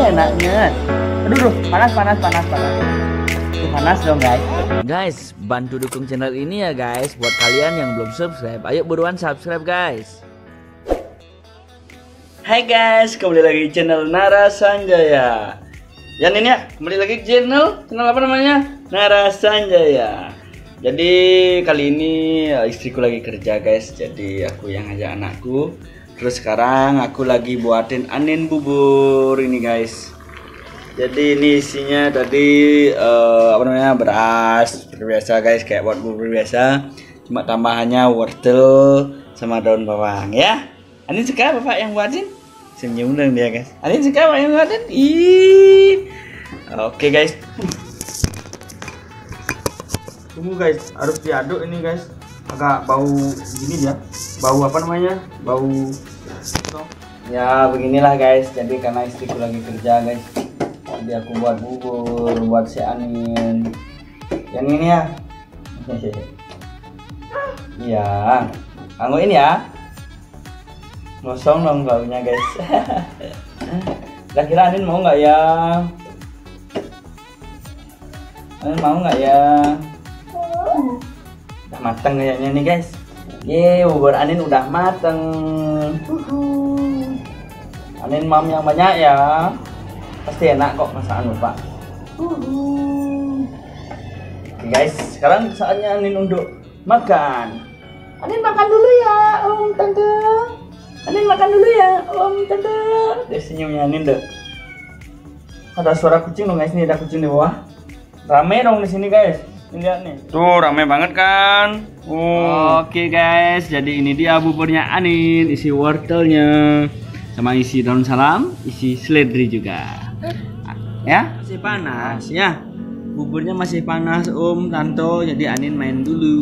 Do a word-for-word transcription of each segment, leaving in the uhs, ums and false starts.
enaknya. Aduh, aduh, panas, panas, panas, panas. Tuh, panas dong guys. Guys, bantu dukung channel ini ya guys. Buat kalian yang belum subscribe, ayo buruan subscribe guys. Hai guys, kembali lagi di channel Nara Sanjaya. Ya ini ya, kembali lagi ke channel, channel apa namanya? Nara Sanjaya. Jadi kali ini istriku lagi kerja guys, jadi aku yang ngajak anakku. Terus sekarang aku lagi buatin anin bubur ini guys. Jadi ini isinya tadi uh, apa namanya, beras seperti biasa guys, kayak buat bubur biasa. Cuma tambahannya wortel sama daun bawang ya. Anin suka bapak yang buatin? Senyum dong dia guys. Anin suka bapak yang buatin? Ih. Oke guys. Tunggu guys, harus diaduk ini guys. Agak bau gini ya. Bau apa namanya? Bau. Ya beginilah guys. Jadi karena istriku lagi kerja guys, jadi aku buat bubur buat si Anin. Yang ini ya. Iya. Angguin ya. Ngosong dong baunya guys. Kira-kira Anin mau nggak ya? Anin mau nggak ya? Udah mateng kayaknya nih guys. Ye, bubur Anin udah mateng. Anin mam yang banyak ya. Pasti enak kok masakan bapak. Oke guys, sekarang saatnya Anin untuk makan. Anin makan dulu ya, om tante. Anin makan dulu ya, om tante. Dia senyumnya Anin deh. Ada suara kucing dong guys, nih ada kucing di bawah. Rame dong di sini guys. Lihat nih. Tuh rame banget kan. Oh. Oke guys, jadi ini dia buburnya Anin, isi wortelnya sama isi daun salam, isi seledri juga. Ya, masih panas ya. Buburnya masih panas om, tante. Jadi Anin main dulu.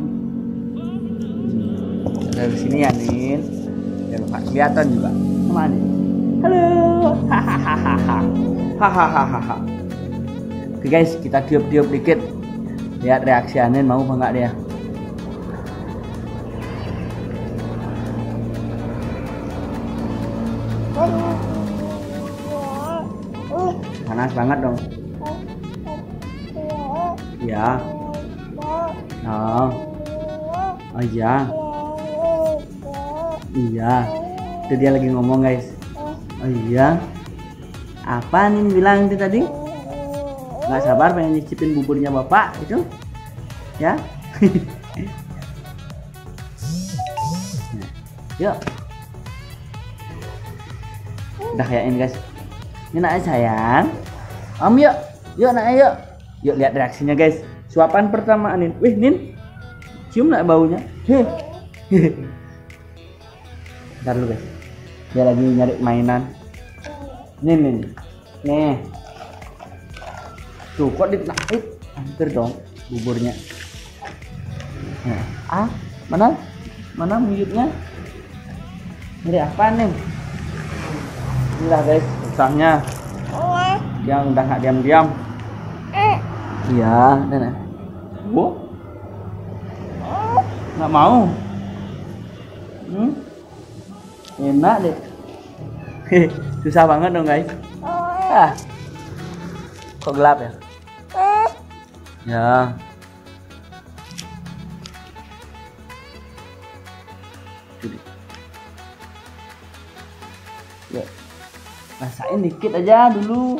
Dari sini Anin. Biar Bapak kelihatan juga sama Anin. Halo. Hahaha. Hahaha. Oke guys, kita tiup-tiup dikit. Lihat reaksi Anin mau apa enggak dia. Panas banget dong. Ya. Oh. Oh iya. Iya. Itu dia lagi ngomong guys. Oh iya. Apa Anin bilang itu tadi? Nggak sabar pengen nyicipin buburnya bapak itu ya. Yuk, udah kayak ini guys. Ini nak sayang, om yuk, yuk nak yuk, yuk lihat reaksinya guys. Suapan pertama Anin, wih Nin, cium nak baunya. Hehehe. Ntar dulu guys, dia lagi nyari mainan. Nih nih, nih. Tuh kok ditarik hampir dong buburnya. Nah, ah mana mana wujudnya? Ini apa nih? Inilah guys susahnya. Yang udah nggak diam-diam. Iya, nenek. Bu, nggak mau. Hmm? Enak deh. Susah banget dong guys. Ah, kok gelap ya? Ya. Ya. Rasain dikit aja dulu.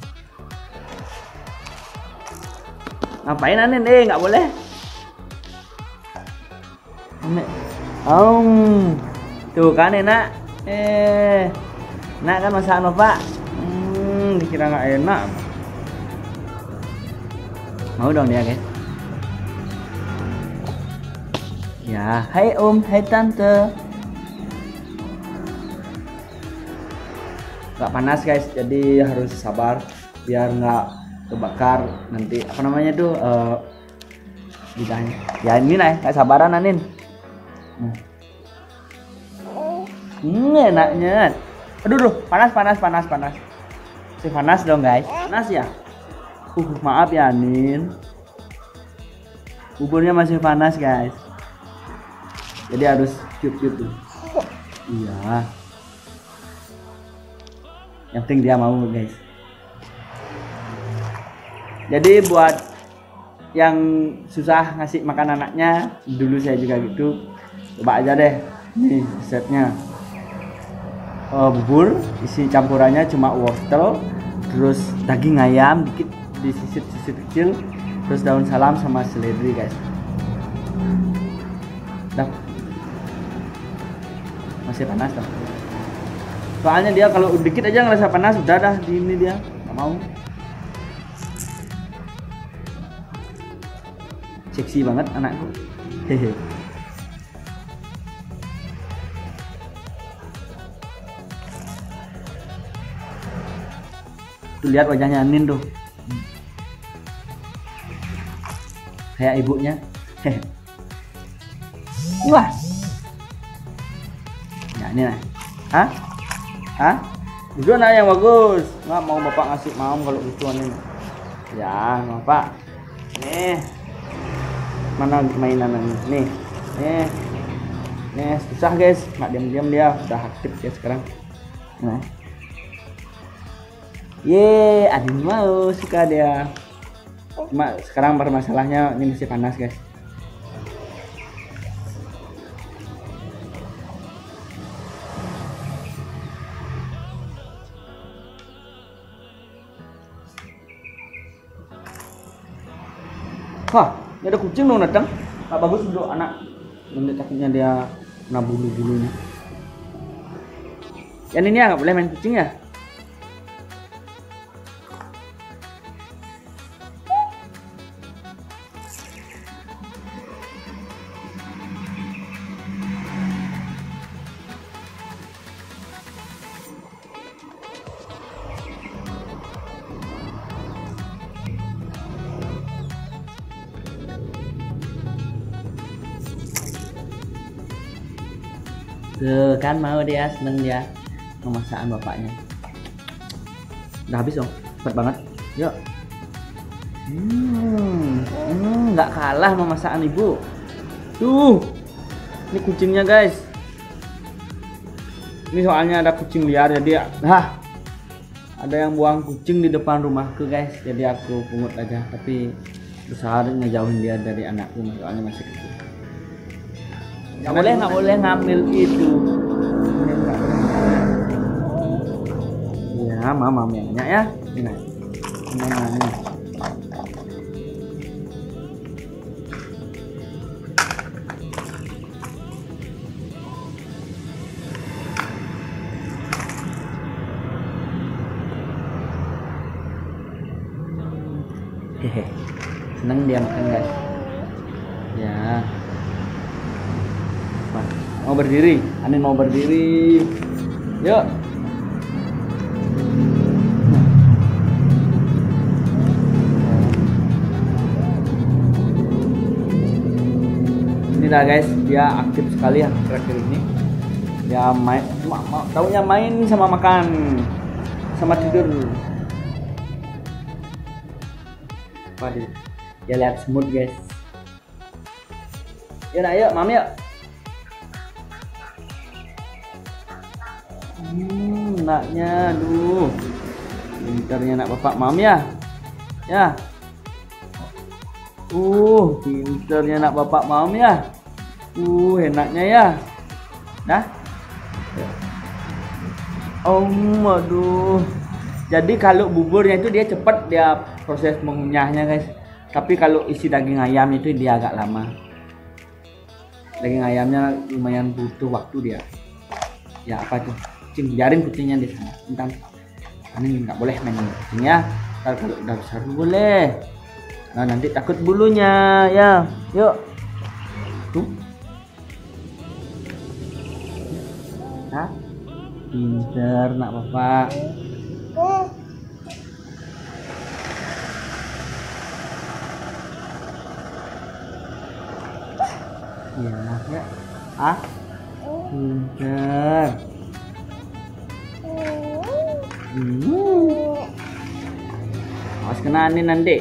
Ngapain Anin? Eh, nggak boleh. Om. Tuh kan enak. Eh. Enak kan masakan Bapak? Hmm, dikira nggak enak. Mau dong dia guys. Ya, hai om, hai tante. Gak panas guys, jadi harus sabar biar nggak kebakar nanti apa namanya tuh uh, lidahnya. Ya ini nih, nggak sabaran Anin. Hmm, enaknya. Aduh, aduh, panas, panas, panas, panas. Si panas dong guys. Panas ya. Uh, maaf ya Anin. Buburnya masih panas guys. Jadi harus ciup-ciup tuh. Iya. Yang penting dia mau guys. Jadi buat yang susah ngasih makan anaknya, dulu saya juga gitu, coba aja deh. Nih resepnya. Uh, bubur isi campurannya cuma wortel, terus daging ayam dikit disisir-sisir kecil, terus daun salam sama seledri guys. Dah. Masih panas dah. Soalnya dia kalau dikit aja ngerasa panas udah dah di ini dia nggak mau. Seksi banget anakku. Hehe. Tuh lihat wajahnya Anin tuh. Kayak ibunya. Hehe. Wah. Ya ini nah. Hah? Hah? Duduk nak yang bagus. Nggak mau bapak ngasih maum kalau gitu Anin. Ya, bapak. Nih. Mana mainan ini? Nih. Nih. Nih, susah guys. Nggak diam-diam dia udah aktif ya sekarang. Nah. Ye, Adin mau suka dia. Cuma sekarang permasalahannya ini masih panas guys. Wah, ini ada kucing dong datang. Gak bagus untuk anak. Nanti takutnya dia kena bulu-bulunya. Yang ini ya nggak boleh main kucing ya. Tuh kan mau dia, seneng dia memasakan bapaknya. Udah habis dong, cepet banget. Yuk. Hmm, hmm, nggak kalah memasakan ibu. Tuh, ini kucingnya guys. Ini soalnya ada kucing liar jadi, nah, ada yang buang kucing di depan rumahku guys. Jadi aku pungut aja, tapi berusaha ngejauhin dia dari anakku soalnya masih kecil. Nggak boleh, nggak boleh ngambil itu. Ya, mama banyak ya. Ini, mana nih? Hehe, seneng dia makan guys. Ya. Mau berdiri, Anin mau berdiri. Yuk. Inilah guys, dia aktif sekali ya terakhir ini. Dia main, taunya main sama makan, sama tidur. Waduh, dia lihat semut guys. Yuk, nak, yuk, mami yuk. Hmm, naknya, aduh, pintarnya nak bapak mam ya, ya, uh, pintarnya nak bapak mam ya, uh, enaknya ya, dah, oh, aduh, jadi kalau buburnya itu dia cepat dia proses mengunyahnya guys, tapi kalau isi daging ayam itu dia agak lama, daging ayamnya lumayan butuh waktu dia, ya apa tuh? Kucing, biarin kucingnya di sana. Entar ini nggak boleh main kucing ya. Ntar kalau udah besar boleh. Nah nanti takut bulunya ya. Yuk. Tuh. Hah? Pinter nak bapak. Ya, ya. Ah. Pinter. Hmm. Awas kena Anin nanti.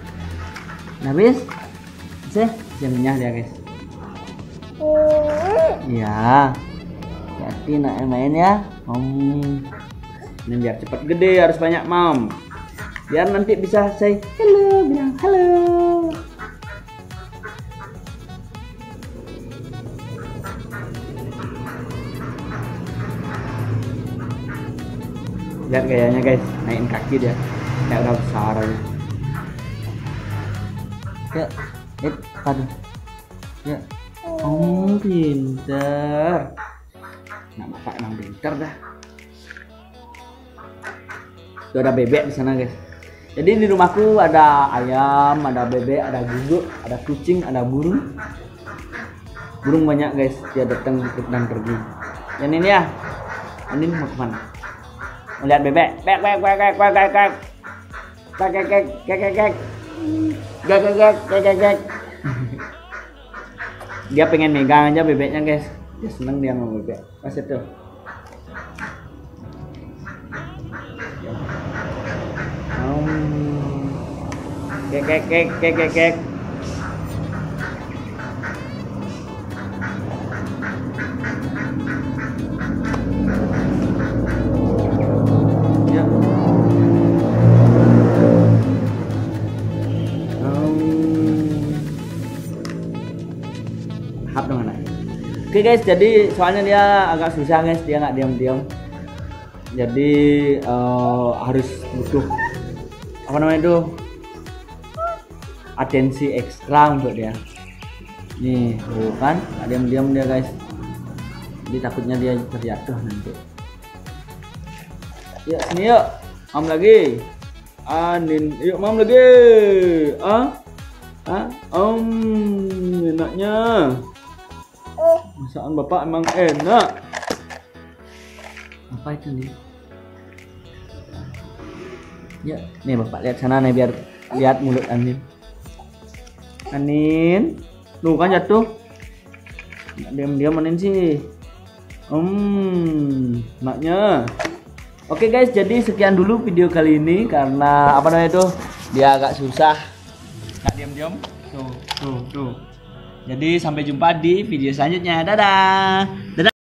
Habis? Sih, jam dia guys. Iya. Hati nak main ya. Om. Ini biar cepat gede harus banyak mam. Biar nanti bisa say halo, bilang halo. Lihat gayanya guys, naikin kaki dia. Kayak udah besar aja. Ya, eh, aduh. Ya. Oh, pinter. Nah, bapak emang pinter dah. Tuh ada bebek di sana guys. Jadi di rumahku ada ayam, ada bebek, ada guguk, ada kucing, ada burung. Burung banyak guys, dia datang dan pergi. Yang ini ya, ini mau kemana? Mau lihat bebek? Bek, bek, bek, bek, bek, bek, bek, bek, bek, bek, bek, bek, bek, bek, bek, bek. Dia pengen megang aja bebeknya guys. Dia seneng dia mau bebek. Pas itu. Kek kek kek kek kek kek. Ya. Hap dong anak. Oke guys, jadi soalnya dia agak susah guys, dia nggak diam-diam. Jadi uh, harus butuh apa namanya itu atensi ekstra untuk dia. Nih, tuh kan, diam-diam dia guys. Jadi takutnya dia terjatuh nanti. Ya sini yuk, mam lagi. Anin, yuk mam lagi. Ah, ah, om, enaknya. Masakan bapak emang enak. Apa itu nih? Ya, nih bapak lihat sana nih biar lihat mulut Anin. Anin, tuh kan jatuh. Diam-diam Anin sih. Hmm, maknya. Oke guys, jadi sekian dulu video kali ini karena apa namanya itu dia agak susah. Nggak diam-diam. Tuh, tuh, tuh. Jadi sampai jumpa di video selanjutnya. Dadah. Dadah.